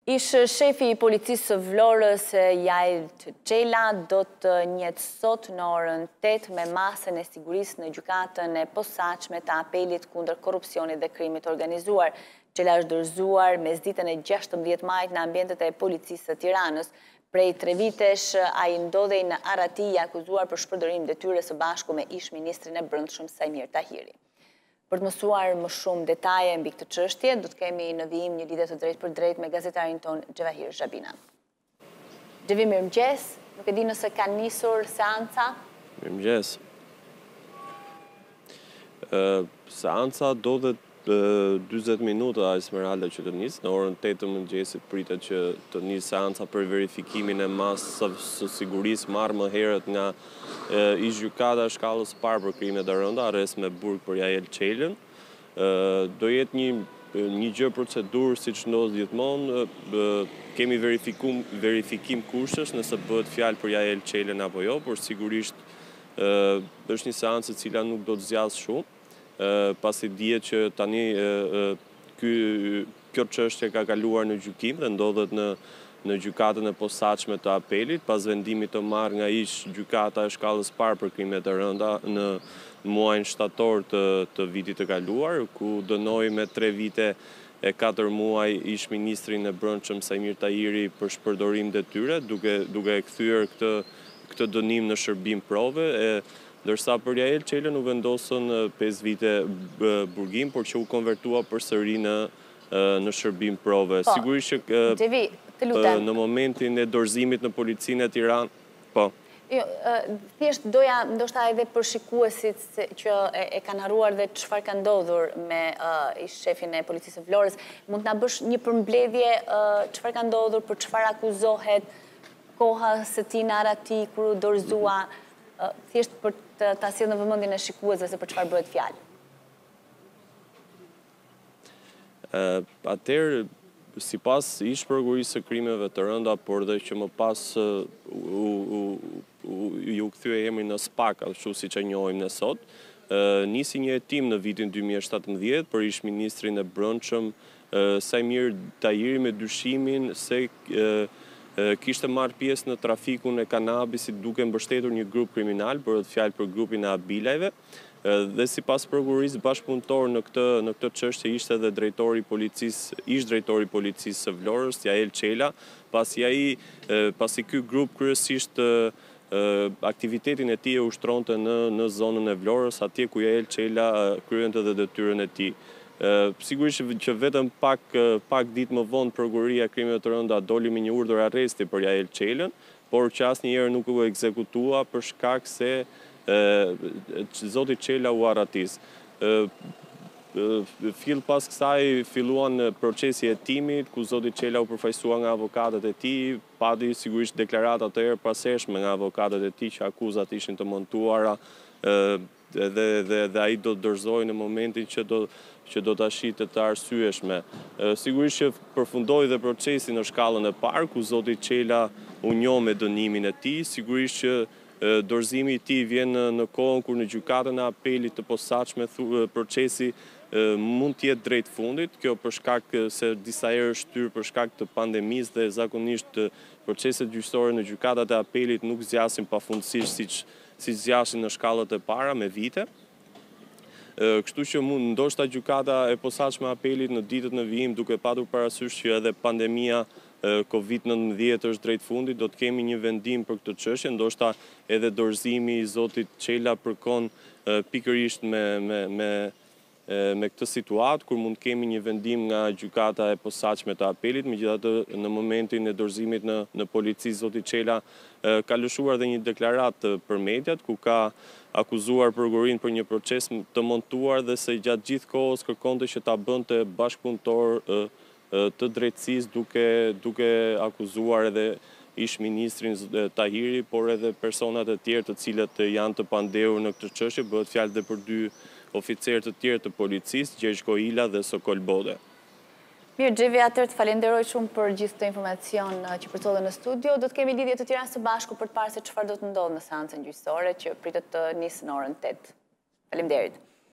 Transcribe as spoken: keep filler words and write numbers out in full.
Ish shefi i policisë së Vlorës, Jail Çela, do të njetë sot në orën tetë me masën e sigurisë në gjykatën e posaçme të apelit kundër korrupsionit dhe krimit organizuar. Çela është dorëzuar mesditën e gjashtëmbëdhjetë majit në ambientet e policisë së Tiranës. Prej tre vitesh, ai ndodhej në Arati i akuzuar për shpërdorim detyre së bashku me ish-ministrin e Brendshëm Sajmir Tahiri. Për të mësuar më shumë detaje mbi këtë çështje, do të kemi në vijim një lidhje të drejtë për drejtë me gazetarin ton Xhavahir Xhabina. Xhevi, mirëmëngjes. Nuk e di nëse ka nisur seanca. Mirëmëngjes. Ë, seanca do të dyzet minuta Esmeralda që të nisë. Në orën tetë të mëngjesit pritet që të nisë seanca për verifikimin e masës së sigurisë marrë më herët nga ish gjykata shkallës së parë për krimet e rënda, arrest me burg për Jail Çelën. Do jetë një një gjë procedurë siç ndodh gjithmonë, kemi verifikum verifikim kushtesh nëse bëhet fjalë për Jail Çelën apo jo, por sigurisht është një seancë e cila nuk do të zgjasë shumë. Pasi dihet që tani ky kjo çështje ka kaluar në gjykim dhe ndodhet në në gjykatën e posaçme të apelit pas vendimit të marrë nga ish gjykata e shkallës parë për krimet e rënda në muajin shtator të, të vitit të kaluar, ku dënoi me tre vite e katër muaj ish ministrin e Brendshëm Sajmir Tahiri për shpërdorim detyre, duke duke e kthyer këtë këtë dënim në shërbim prove, e ndërsa për Jail Çelën u vendosën pesë vite burgim, por që u konvertua përsëri në në shërbim prove. Po, sigurisht që Xhevi, të lutem. në momentin e dorëzimit në policinë e Tiranë, po. Jo, thjesht doja ndoshta edhe për shikuesit që e, e kanë harruar dhe çfarë ka ndodhur me uh, ish shefin e policisë së Vlorës, mund të na bësh një përmbledhje uh, çfarë ka ndodhur, për çfarë akuzohet, koha së tij në Arati kur u dorëzua, uh, thjesht për të ta sjellë në vëmendjen e shikuesve se për çfarë bëhet fjalë. Uh, Atëherë, sipas ish prokurisë së krimeve të rënda, por dhe që më pas uh, u, u, u, ju kthye emri në SPAK, ashtu siç e njohim ne sot, uh, nisi një hetim në vitin dy mijë e shtatëmbëdhjetë për ish ministrin e Brendshëm uh, Sajmir Tahiri me dyshimin se uh, kishte marrë pjesë në trafikun e kanabisit duke mbështetur një grup kriminal, bëhet fjalë për grupin e Abilajve, dhe sipas prokurisë bashkëpunëtor në këtë në këtë çështje ishte edhe drejtori i policisë, ish drejtori i policisë së Vlorës, Jail Çela, pasi ai pasi ky grup kryesisht aktivitetin e tij e ushtronte në në zonën e Vlorës, atje ku Jail Çela kryente edhe detyrën e tij. Uh, sigurisht që vetëm pak, uh, pak ditë më vonë prokuria e krimeve të rënda doli me një urdhër arresti për Jail Çelën, por që asnjëherë nuk u ekzekutua për shkak se uh, zoti Çela u arratis. Uh, uh, fill pas kësaj filluan procesi i hetimit, ku zoti Çela u përfaqësua nga avokatët e tij, pati sigurisht deklarata të erëpashershme nga avokatët e tij që akuzat ishin të montuara, uh, dhe dhe dhe ai do të dorëzohej në momentin që do që do ta shitet të arsyeshme. Sigurisht që përfundoi dhe procesi në shkallën e parë, ku zoti Çela u njoh me dënimin e tij, sigurisht që dorëzimi i tij vjen në, në kohën kur në gjykatën e apelit të posaçme procesi mund të jetë drejt fundit, kjo për shkak se disa herë është shtyr për shkak të pandemisë dhe zakonisht proceset gjyqësore në gjykatat e apelit nuk zgjasin pafundësisht siç si zgjasin në shkallët e para me vite. Kështu që mund ndoshta gjykata e posaçme apelit në ditët në vijim, duke patur parasysh që edhe pandemia Covid nëntëmbëdhjetë është drejt fundit, do të kemi një vendim për këtë çështje, ndoshta edhe dorëzimi i zotit Çela përkon pikërisht me me me me këtë situatë, kur mund kemi një vendim nga gjykata e posaçme të apelit. Megjithatë, në momentin e dorëzimit në në polici, zoti Çela ka lëshuar dhe një deklaratë për mediat, ku ka akuzuar prokurin për një proces të montuar dhe se gjatë gjithë kohës kërkonte që ta bënte bashkëpunëtor të drejtësisë, duke duke akuzuar edhe ish ministrin Tahiri, por edhe personat e tjerë të cilët janë të pandehur në këtë çështje, bëhet fjalë dhe për dy oficerë të tjerë të policisë, Gjergj Koila dhe Sokol Bode. Mirë, Xhevi, atëherë të falenderoj shumë për gjithë këtë informacion që përcjellën në studio. Do të kemi lidhje të tjera së bashku për të parë se çfarë do të ndodhë në seancën gjyqësore që pritet të nisë në orën tetë. Faleminderit.